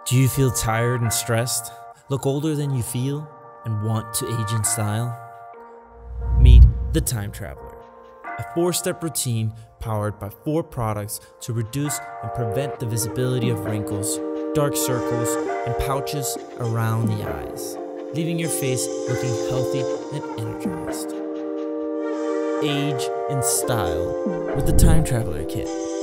Do you feel tired and stressed, look older than you feel, and want to age in style? Meet the Time Traveler, a 4-step routine powered by 4 products to reduce and prevent the visibility of wrinkles, dark circles, and pouches around the eyes, leaving your face looking healthy and energized. Age in style with the Time Traveler Kit.